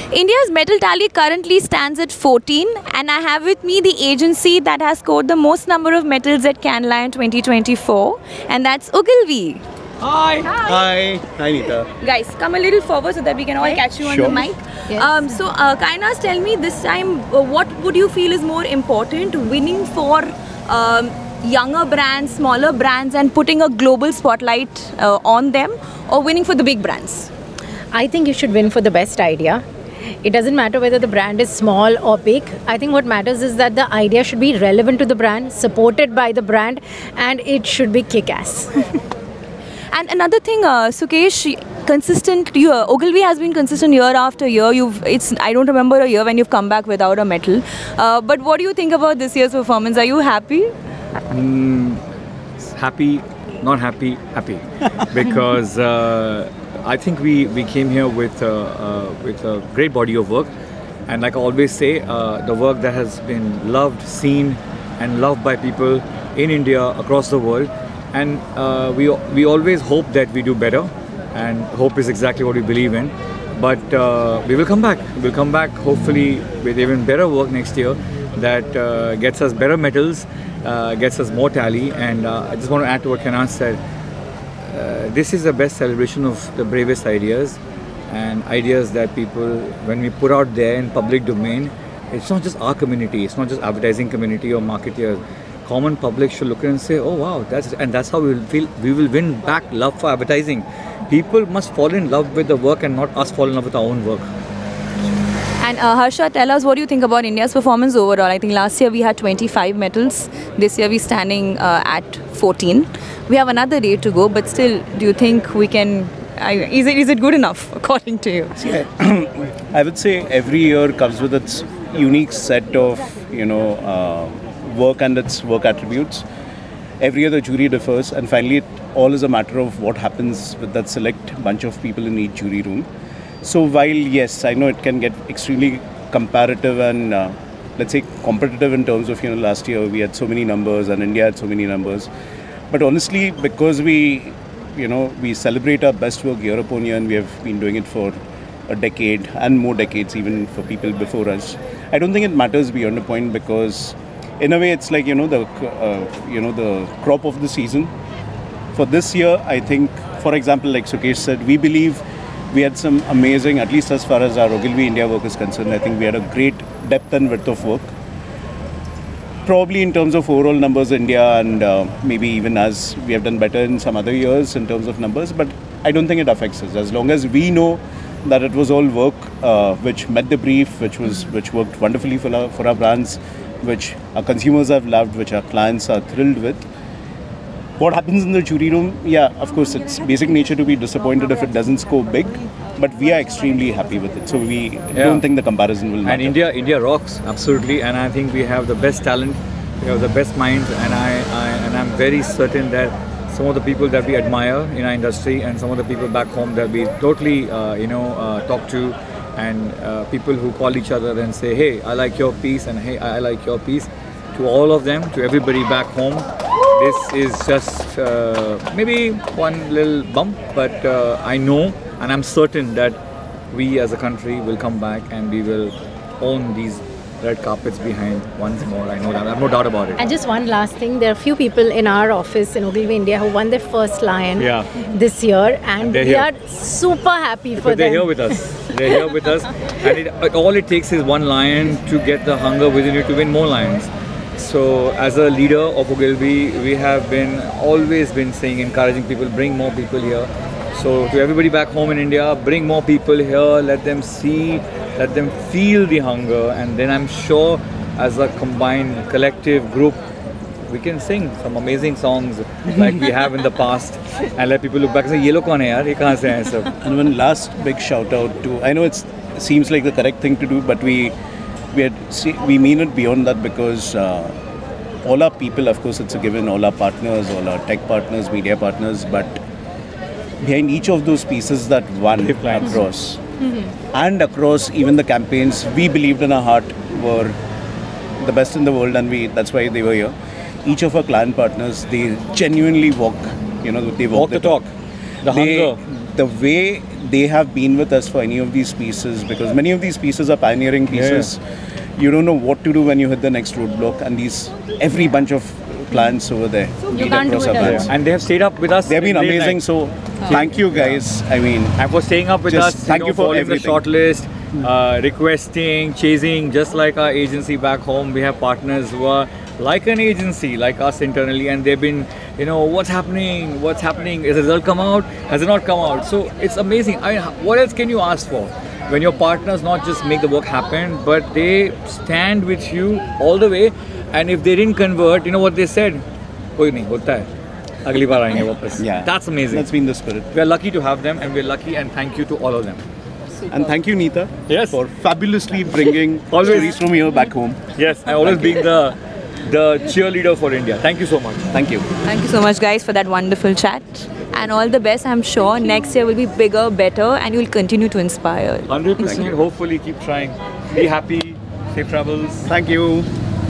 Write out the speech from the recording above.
India's medal tally currently stands at 14, and I have with me the agency that has scored the most number of medals at Cannes Lion 2024, and that's Ogilvy. Hi. Hi. Hi, Neeta. Guys, come a little forward so that we can all catch you on the mic. Yes. Kainas, tell me this time, what would you feel is more important, winning for younger brands, smaller brands, and putting a global spotlight on them, or winning for the big brands? I think you should win for the best idea. It doesn't matter whether the brand is small or big. I think what matters is that the idea should be relevant to the brand, supported by the brand, and it should be kick-ass. And another thing, Sukesh, Ogilvy has been consistent year after year. I don't remember a year when you've come back without a medal. But what do you think about this year's performance? Are you happy? Happy, not happy, happy. Because I think we came here with a great body of work. And like I always say, the work that has been loved, seen and loved by people in India, across the world. And we always hope that we do better, and hope is exactly what we believe in. But we will come back. We'll come back hopefully with even better work next year that gets us better medals, gets us more tally. And I just want to add to what Kainas said. This is the best celebration of the bravest ideas, and ideas that people, when we put out there in public domain, it's not just our community, it's not just advertising community or marketeers. Common public should look at it and say, oh wow, that's how we will feel. We will win back love for advertising. People must fall in love with the work and not us fall in love with our own work. And Harsha, tell us, what do you think about India's performance overall? I think last year we had 25 medals. This year we're standing at 14. We have another day to go, but still, do you think we can? Is it good enough according to you? I would say every year comes with its unique set of work and its work attributes. Every year the jury differs, and finally it all is a matter of what happens with that select bunch of people in each jury room. So while yes, I know it can get extremely comparative and let's say competitive in terms of last year we had so many numbers and India had so many numbers, but honestly because we celebrate our best work year upon year, and we have been doing it for a decade and more decades even for people before us, I don't think it matters beyond a point, because in a way it's like the crop of the season. For this year, I think, for example, like Sukesh said, we believe we had some amazing, at least as far as our Ogilvy India work is concerned, I think we had a great depth and width of work. Probably in terms of overall numbers, India and maybe even as we have done better in some other years in terms of numbers, but I don't think it affects us. As long as we know that it was all work which met the brief, which worked wonderfully for our brands, which our consumers have loved, which our clients are thrilled with. What happens in the jury room? Yeah, of course, it's basic nature to be disappointed if it doesn't score big, but we are extremely happy with it. So we don't think the comparison will matter. And India rocks, absolutely. And I think we have the best talent, we have the best minds, and I'm very certain that some of the people that we admire in our industry and some of the people back home that we totally, talk to, and people who call each other and say, hey, I like your piece, and hey, I like your piece. To all of them, to everybody back home, this is just maybe one little bump, but I know and I'm certain that we as a country will come back and we will own these red carpets behind once more. I know that. I have no doubt about it. And just one last thing, there are a few people in our office in Ogilvy India who won their first Lion this year, and we are super happy for them. They're here with us. They're here with us, and all it takes is one Lion to get the hunger within you to win more Lions. So as a leader of Ogilvy, we have always been saying, encouraging people, bring more people here. So to everybody back home in India, bring more people here, let them see, let them feel the hunger, and then I'm sure as a combined collective group, we can sing some amazing songs like we have in the past, and let people look back and say, "Ye log kaun hai yaar? Ye kahan se hai sab?" And one last big shout out to, I know it seems like the correct thing to do, but we mean it beyond that, because all our people, of course it's a given, all our partners, all our tech partners, media partners, but behind each of those pieces that won across, and across even the campaigns we believed in our heart were the best in the world, and that's why they were here. Each of our client partners, they genuinely walk, they walk the talk. The hunger. The way they have been with us for any of these pieces, because many of these pieces are pioneering pieces. You don't know what to do when you hit the next roadblock, and every bunch of clients over there. You can't do it alone. And they have stayed up with us. They've been day and amazing. night. So thank you guys. I mean, And for staying up with Just us, thank you for following everything. the shortlist, requesting, chasing, just like our agency back home. We have partners who are like an agency, like us internally, and they've been, what's happening? What's happening? Has the result come out? Has it not come out? So it's amazing. I mean, what else can you ask for? When your partners not just make the work happen, but they stand with you all the way. And if they didn't convert, you know what they said? कोई नहीं होता है, अगली बार आएंगे वापस. yeah, That's amazing. That's been the spirit. We are lucky to have them, and we're lucky, and thank you to all of them. And thank you, Neeta, Yes. for fabulously bringing Always. stories from here back home. Yes, I always being the cheerleader for India. Thank you so much. Thank you. Thank you so much, guys, for that wonderful chat. And all the best. I'm sure next year will be bigger, better, and you'll continue to inspire. 100%. Hopefully, keep trying. Be happy. Safe travels. Thank you.